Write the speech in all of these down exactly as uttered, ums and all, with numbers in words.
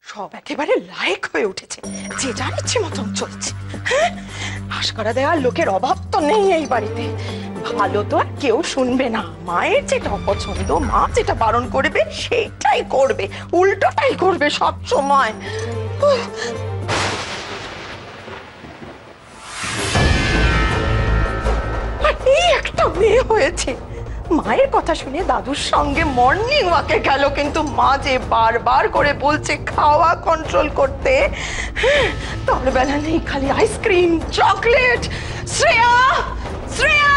সব একেবারে লায়ক হয়ে উঠেছে, যে যার ইচ্ছে মতন চলছে। হ্যাঁ, আশকারা দেওয়ার লোকের অভাব তো নেই এই বাড়িতে। ভালো তো আর কেউ শুনবে না, মায়ের যেটা অপছন্দ, মা যেটা বারণ করবে সেটাই করবে, উল্টোটাই করবে সব সময়। এই একটা মেয়ে হয়েছে, মায়ের কথা শুনে দাদুর সঙ্গে মর্নিং ওয়াকে গেল, কিন্তু মা যে বারবার করে বলছে খাওয়া কন্ট্রোল করতে, তার বেলা নেই খালি আইসক্রিম চকলেট। শ্রেয়া, শ্রেয়া!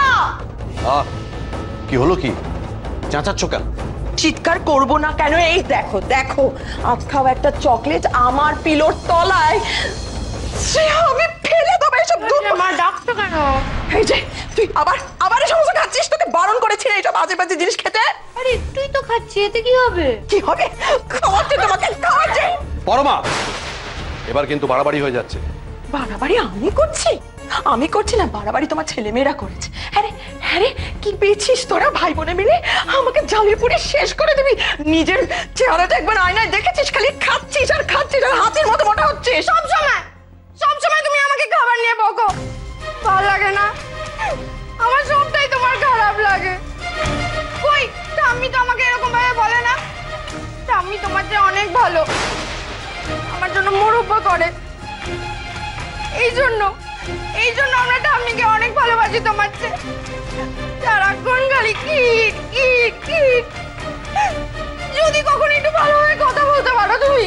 কি হলো, কি চেঁচাচ্ছ কেন? চিৎকার করব না কেন? এই দেখো দেখো, আজ খাওয়া একটা চকলেট আমার পিলোর তলায়। শ্রেয়া, আমি ফেলে দেবো এসব। মা ডাকতো কেন? এই যে তুই আবার আবার এই সমস্ত খাচ্ছিস, তোকে বারণ করেছি এইসব বাজে বাজে জিনিস খেতে। আরে তুই তো খাচ্ছি, এতে কি হবে? কি হবে? খাওয়াচ্ছে তোমাকে, খাওয়াচ্ছে। পরমা, এবার কিন্তু বাড়াবাড়ি হয়ে যাচ্ছে। বাড়াবাড়ি আমি করছি? আমি করছি না, বাড়াবাড়ি তোমার ছেলেমেয়েরা করেছে। হ্যাঁ হ্যাঁ, কি পেয়েছিস তোরা ভাই বোনে মিলে? আমাকে জ্বালিয়ে পুড়ে শেষ করে দিবি। নিজের চেহারাটা একবার আয়নায় দেখেছিস? খালি খাচ্ছিস আর খাচ্ছিস আর হাতির মতো মোটা হচ্ছিস। সব সময় সব সময় তুমি আমাকে খাবার নিয়ে বকো, ভালো লাগে না? আমার সবটাই তোমার খারাপ লাগে। কই ঠাম্মি তো আমাকে এরকম ভাবে বলে না। ঠাম্মি তোমার যে অনেক ভালো, আমার জন্য মোরব্বা করে। এই জন্য এই জন্য আমরা ঠাম্মিকে অনেক ভালোবাসি তোমার চেয়ে। সারাক্ষণ খালি কিট কিট কিট। যদি কখনো একটু ভালোভাবে কথা বলতে পারো তুমি।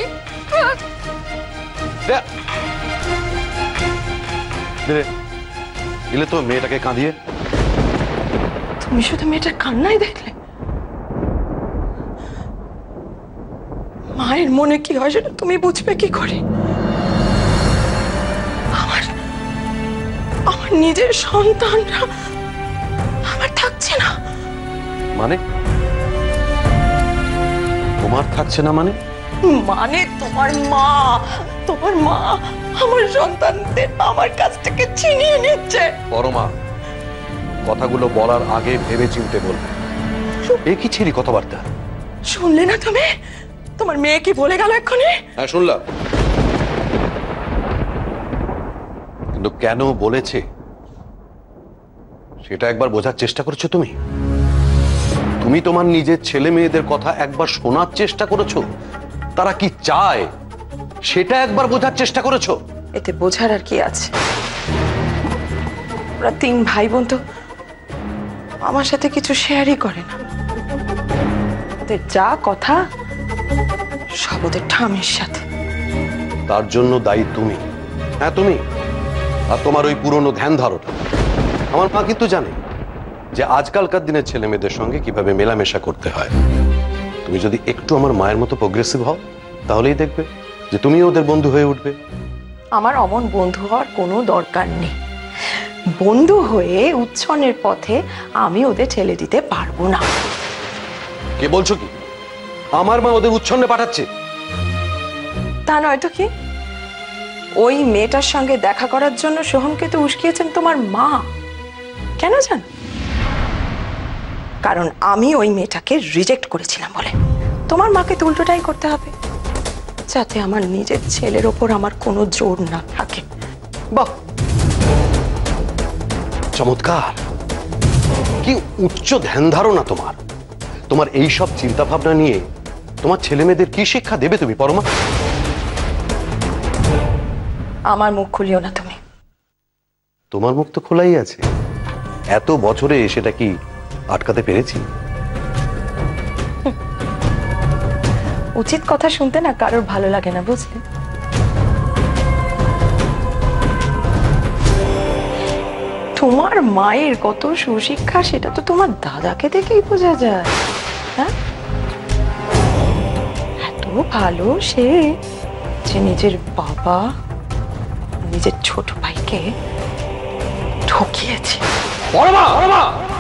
দিলে তো মেয়েটাকে কাঁদিয়ে। তুমি শুধু মেয়েটার কান্নাই দেখলে? মায়ের মনে কি হয় সেটা তুমি বুঝবে কি করে? আমার আমার নিজের সন্তানরা আমার থাকছে না। মানে তোমার থাকছে না মানে? মানে তোমার মা, তোমার মা আমার সন্তানদের আমার কাছ থেকে ছিনিয়ে নিচ্ছে। পরমা, কথাগুলো বলার আগে ভেবে চিন্তে বলবে। এ কি ছেড়ি কথাবার্তা? শুনলে না তুমি? তোমার মেয়ে কি বলে গেল এক্ষুনি? হ্যাঁ, শুনলাম। কিন্তু কেন বলেছে সেটা একবার বোঝার চেষ্টা করেছো তুমি? তুমি তোমার নিজের ছেলে মেয়েদের কথা একবার শোনার চেষ্টা করেছো? তারা কি চায় সেটা একবার বোঝার চেষ্টা করেছো? এতে বোঝার আর কি আছে? ওরা তিন ভাই বোন তো আমার সাথে কিছু শেয়ারই করে না। ওদের যা কথা সব ওদের ঠামের সাথে। তার জন্য দায়ী তুমি। হ্যাঁ, তুমি আর তোমার ওই পুরনো ধ্যান ধারণা। আমার মা কিন্তু জানে যে আজকালকার দিনের ছেলে মেয়েদের সঙ্গে কিভাবে মেলামেশা করতে হয়। তুমি যদি একটু আমার মায়ের মতো প্রোগ্রেসিভ হও, তাহলেই দেখবে যে তুমি ওদের বন্ধু হয়ে উঠবে। আমার অমন বন্ধু হওয়ার কোনো দরকার নেই। বন্ধু হয়ে উচ্ছনের পথে আমি ওদের ঠেলে দিতে পারবো না। কে বলছো কি? আমার মা ওদের উচ্ছন্নে পাঠাচ্ছে? তা নয়তো কি? ওই মেয়েটার সঙ্গে দেখা করার জন্য সোহমকে তো উস্কিয়েছেন তোমার মা। কেন জানো? কারণ আমি ওই মেয়েটাকে রিজেক্ট করেছিলাম বলে। তোমার মাকে তো উল্টোটাই করতে হবে, যাতে আমার নিজের ছেলের ওপর আমার কোনো জোর না থাকে। বাহ, চমৎকার! কি উচ্চ ধ্যান ধারণা তোমার! তোমার এই সব চিন্তা ভাবনা নিয়ে তোমার ছেলে মেয়েদের কি শিক্ষা দেবে তুমি, পরমা? আমার মুখ খুলিও না তুমি। তোমার মুখ তো খোলাই আছে। এত বছরে সেটা কি আটকাতে পেরেছি? উচিত কথা শুনতে না কারোর ভালো লাগে না, বুঝলে? তোমার মায়ের কত সুশিক্ষা সেটা তো তোমার দাদাকে দেখেই বোঝা যায়। হ্যাঁ, এত ভালো সে যে নিজের বাবা নিজের ছোট ভাইকে ঠকিয়েছে। পরমা, পরমা!